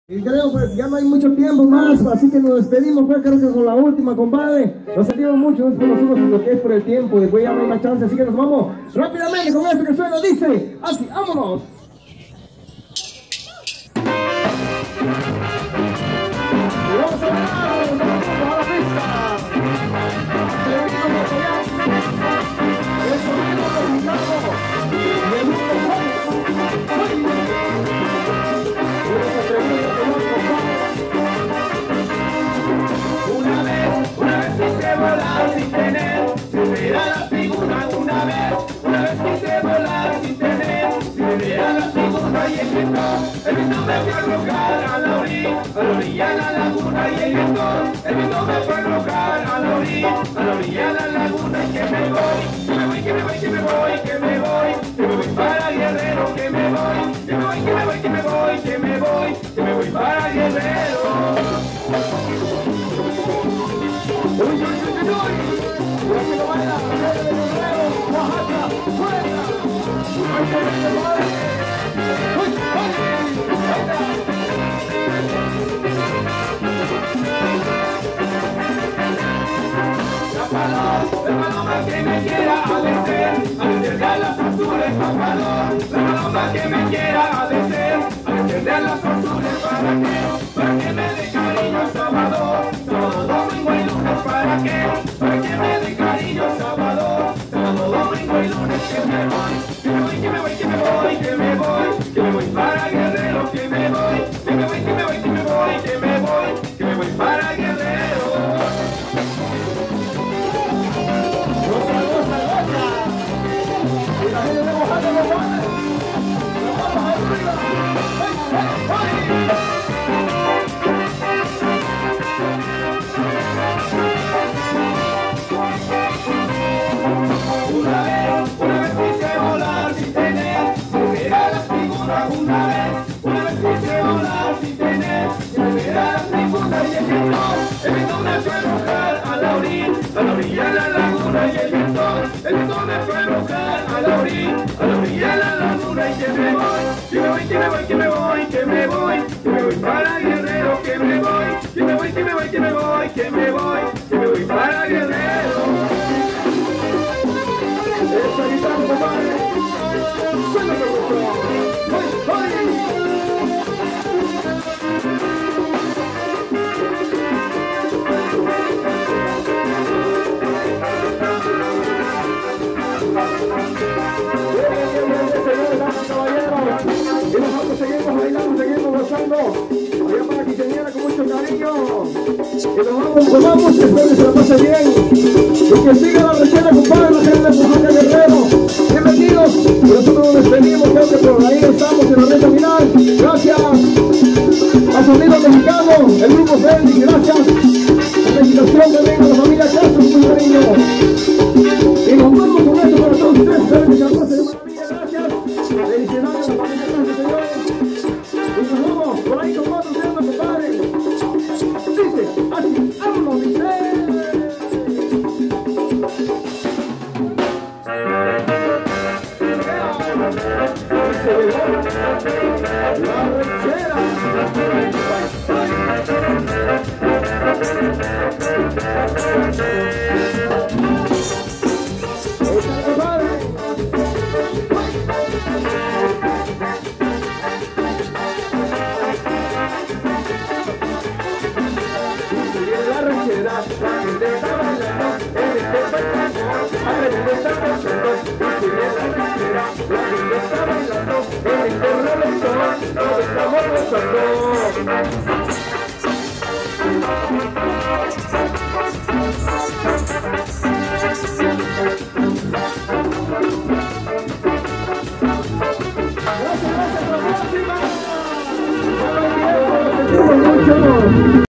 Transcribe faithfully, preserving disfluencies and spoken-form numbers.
Y creo pues ya no hay mucho tiempo más, así que nos despedimos, pues creo que con la última, compadre. Nos sentimos mucho, no es por nosotros, lo que es por el tiempo, después ya no hay más chance, así que nos vamos rápidamente con esto que suena, dice, así, vámonos. Y vamos a bailar, nos vamos a la pista. El sonido mexicano y el mundo Una vez, una vez quise volar sin tener, si me diera la figura una vez, una vez quise volar sin tener, si me diera la figura y el viento, el viento me fue a arrojar a la orilla, a la orilla de la laguna y el viento, el viento me fue a arrojar a la orilla, a la orilla de la laguna y que me voy, que me voy, que me voy, que me voy, que me voy, que me voy para Guerrero, que me voy, que me voy, que me voy, que me voy, que me voy, que me voy para Guerrero. Uy, uy, uy, uy, uy. Mira que lo baila, Guerrero de Guerrero, Oaxaca, fuera. Ay, que me voy. Uy, uy, la paloma, el paloma que me quiera adecer, adecer de las azules, papalón. La paloma que me quiera adecer, adecer de las azules, ¿para qué? Para que me dé cariño Salvador, sábado, domingo y lunes, ¿para qué? Para que me dé cariño Salvador, sábado, domingo y lunes, que me voy, que me voy, que me voy, que me voy, que me voy, que me voy para Guerrero, que me voy, que me voy, que me voy, que me voy, que me voy, que me voy para Guerrero. goza, goza, goza. Y la gente de Oaxaca lo sabe. Vamos arriba. ¡Ay, ay, ay! Una vez, una vez quise volar sin tener, si me diera la figura una vez, una vez quise volar sin tener, si me diera la figura y el viento, el viento me fue a arrojar a la orilla, a la orilla de la laguna y el viento, el viento me fue a arrojar a la orilla, a la orilla de la laguna y que me voy, que me voy, que me voy, que me voy, que me voy, que me voy para Guerrero, que me voy, que me voy, que me voy, que me voy, que me voy, que me voy para Guerrero. Esa guitarra, compadre. Suéltalo, mucho. ¡Ay, ay! Y nosotros seguimos bailando, seguimos gozando. Allá para quinceañera con mucho cariño. Y nos vamos, nos vamos, espero que se la pase bien. Y que siga la rechera, compadre, la gente de Oaxaca, Guerrero. Bienvenidos. Y nosotros nos despedimos, creo que por ahí estamos en la recta final. Gracias a Sonido Mexicano, el grupo Fendi, gracias. La felicitación también a la familia Castro, muy cariño. Y nos vamos con esto para todos ustedes. Espero que se la pase de maravilla, gracias. Felicidades a la familia Castro, señores. Y nos vamos por ahí con otro tema, compadre. Dice, así, vámonos, dice. La rechera. La gente está bailando en este paisano, alrededor está pasando, y si bien la rechera, la gente está bailando en este reventón, nos estamos gozando. Gracias, gracias, hasta la próxima.